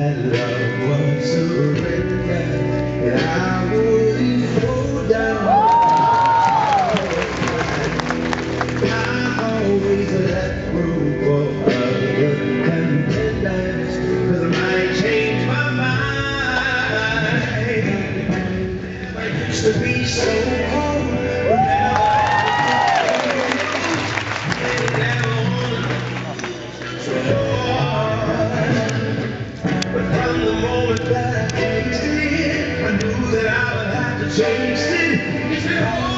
that love was surrender, and I wouldn't go down. I always left room for other contenders, 'cause I might change my mind. I used to be so cold, but now but from the moment that I tasted it, I knew that I would have to chase it.